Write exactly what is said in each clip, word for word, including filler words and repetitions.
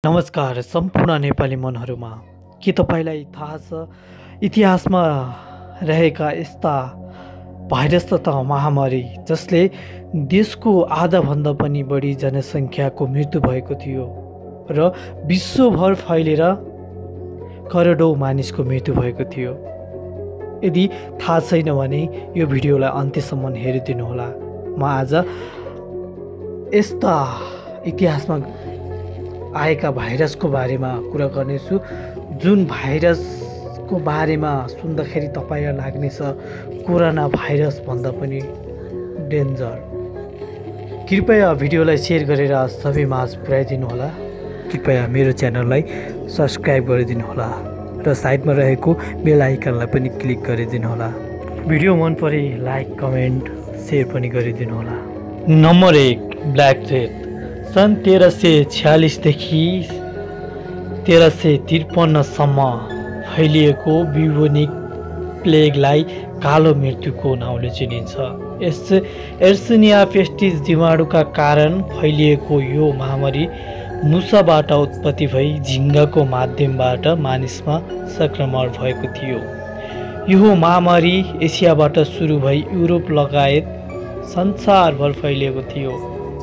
नमस्कार सम्पूर्ण नेपाली मनहरुमा। के तपाईलाई थाहा छ इतिहासमा रहेका यस्ता भाइरस तथा महामारी जसले देशको आधा भन्दा पनि बढी जनसंख्याको मृत्यु भएको थियो र विश्वभर फैलेर करोडौं मानिसको मृत्यु भएको थियो। यदि थाहा छैन भने यो भिडियोलाई अन्त्यसम्म हेरिदिनु होला। म आज यस्ता इतिहासमा आएका भाइरसको बारेमा कुरा गर्नेछु जुन भाइरसको बारेमा सुन्दाखेरि तपाईलाई लाग्नेछ कोरोना भाइरस भन्दा पनि डेन्जर। कृपया भिडियोलाई शेयर गरेर सबै माझ पुर्याइदिनु होला। कृपया मेरो च्यानललाई सब्स्क्राइब गरिदिनु होला र साइडमा रहेको बेल आइकनलाई पनि क्लिक गरिदिनु होला। भिडियो मन परे लाइक कमेन्ट शेयर पनि गरिदिनु होला। नम्बर एक, ब्ल्याक डेथ। सन् तेह्र सय छ्यालिसदेखि तेह्र सय त्रिपन्नसम्म फैलिएको ब्युबोनिक प्लेगलाई कालो मृत्युको नाउँले चिनिन्छ। यस एर्सिनिया पेस्टिस जीवाणुका कारण फैलिएको यो महामारी मुसाबाट उत्पत्ति भई झिङ्गाको माध्यमबाट मानिसमा संक्रमण भएको थियो। यो महामारी एसियाबाट सुरु भई युरोप लगायत संसारभर फैलिएको थियो।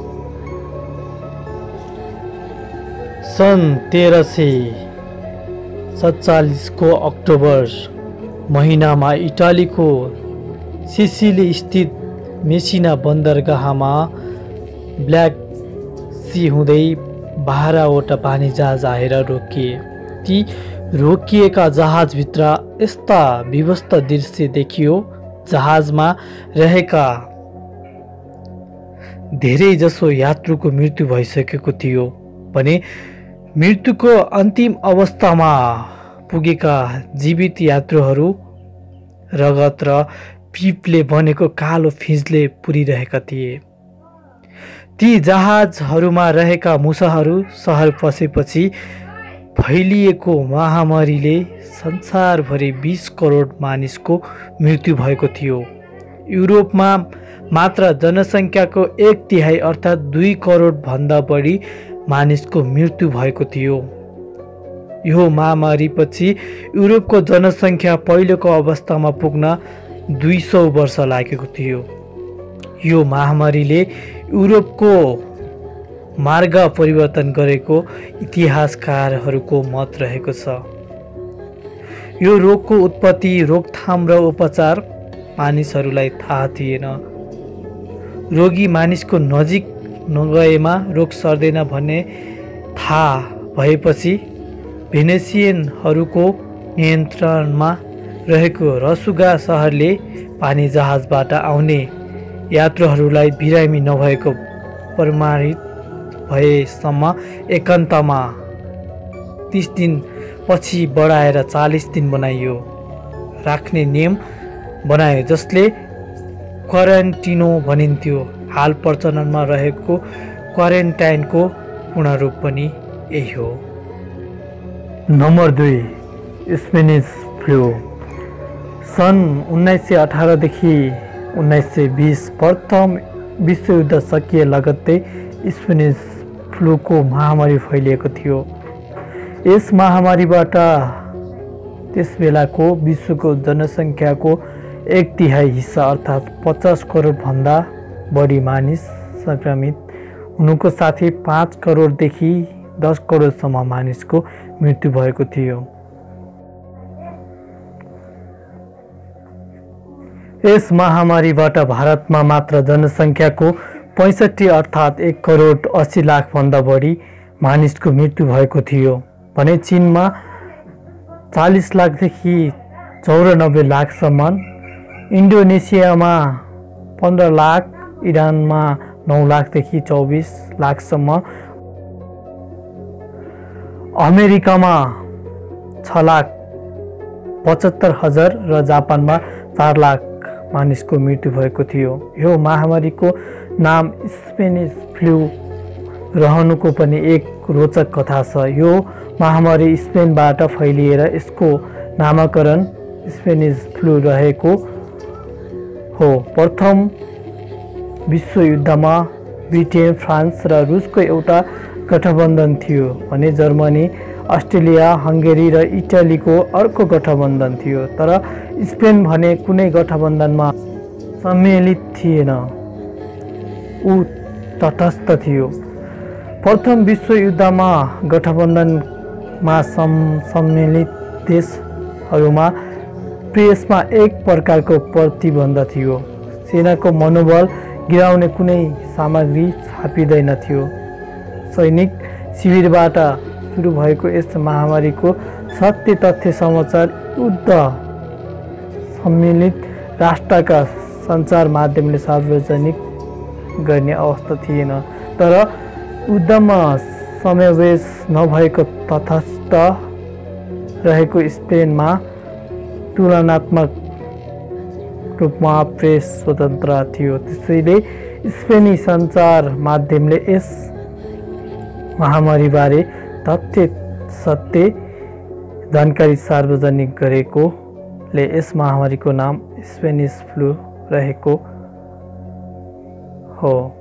सन् तेह्र सय सत्तालिसको अक्टोबर महिनामा इटालीको सिसिली स्थित मेसिना बन्दरगाहमा ब्ल्याक सी हुँदै बाह्रवटा पानी जहाज आएर रोकिए। ती रोकिएका जहाजभित्र यस्ता विभत्स दृश्य देखियो। जहाजमा रहेका धेरै जसो यात्रुको मृत्यु भइसकेको थियो भने मृत्युको अन्तिम अवस्थामा पुगेका जीवित यात्रुहरू रगत र पिपले बनेको कालो फिँजले पुरिरहेका थिए। ती जहाजहरूमा रहेका मुसाहरू सहर पसेपछि फैलिएको महामारीले संसारभरि बीस करोड मानिसको मृत्यु भएको थियो। युरोपमा मात्र जनसंख्याको एक तिहाई अर्थात् दुई करोड भन्दा बढी मानिसको मृत्यु भएको थियो। यो महामारीपछि युरोपको जनसंख्या पहिलेको अवस्थामा पुग्न दुई सौ वर्ष लागेको थियो। यो महामारीले युरोपको मार्ग परिवर्तन गरेको इतिहासकारहरूको मत रहेको छ। यो रोगको उत्पत्ति, रोकथाम र उपचार मानिसहरूलाई थाहा थिएन। रोगी मानिसको नजिक नगएमा रोग सर्दैन भन्ने थाहा भएपछि भेनेसियनहरूको नियन्त्रणमा रहेको रसुगा सहरले पानी जहाजबाट आउने यात्रुहरूलाई बिरामी नभएको प्रमाणित भएसम्म एकान्तमा तीस दिन पछि बढाएर चालीस दिन बनाइयो राख्ने नियम बनायो जसले क्वारेन्टिनो भनिन्थ्यो। हाल प्रचलनमा रहेको क्वारेन्टाइनको पूर्ण रूप पनि यही हो। नम्बर दुई, स्पेनिस फ्लू। सन् उन्नाइस सय अठारदेखि उन्नाइस सय बिस प्रथम विश्वयुद्ध सकिए लगत्तै स्पेनिस फ्लूको महामारी फैलिएको थियो। यस महामारीबाट त्यसबेलाको विश्वको जनसंख्याको एक तिहाई हिस्सा अर्थात् पचास करोड भन्दा बढी मानिस संक्रमित हुनुको साथै पाँच करोडदेखि दस करोडसम्म मानिसको मृत्यु भएको थियो। यस महामारीबाट भारतमा मात्र जनसंख्याको पैंसठी अर्थात् एक करोड अस्सी लाख भन्दा बढी मानिसको मृत्यु भएको थियो भने चीनमा चालीस लाखदेखि चौरानब्बे लाखसम्म, इन्डोनेसियामा पन्ध्र लाख, इरानमा नौ लाखदेखि चौबिस लाखसम्म, अमेरिकामा छ लाख पचहत्तर हजार र जापानमा चार लाख मानिसको मृत्यु भएको थियो। यो महामारीको नाम स्पेनिस फ्लू रहनुको पनि एक रोचक कथा छ। यो महामारी स्पेनबाट फैलिएर यसको नामकरण स्पेनिस फ्लू रहेको हो। प्रथम विश्वयुद्धमा ब्रिटेन, फ्रान्स र रुसको एउटा गठबन्धन थियो भने जर्मनी, अस्ट्रेलिया, हङ्गेरी र इटालीको अर्को गठबन्धन थियो। तर स्पेन भने कुनै गठबन्धनमा सम्मिलित थिएन, ऊ तटस्थ थियो। प्रथम विश्वयुद्धमा गठबन्धनमा सम्मिलित देशहरूमा प्रेसमा एक प्रकारको प्रतिबन्ध थियो। सेनाको मनोबल गिराउने कुनै सामग्री छापिँदैनथ्यो। सैनिक शिविरबाट सुरु भएको यस महामारीको सत्य तथ्य समाचार युद्ध सम्मिलित राष्ट्रका सञ्चार माध्यमले सार्वजनिक गर्ने अवस्था थिएन। तर युद्धमा समावेश नभएको तटस्थ रहेको स्पेनमा तुलनात्मक रूपमा प्रेस स्वतन्त्र थियो। त्यसैले स्पेनी सञ्चार माध्यमले यस महामारीबारे तथ्य सत्य जानकारी सार्वजनिक गरेकोले यस महामारीको नाम स्पेनिस फ्लू रहेको हो।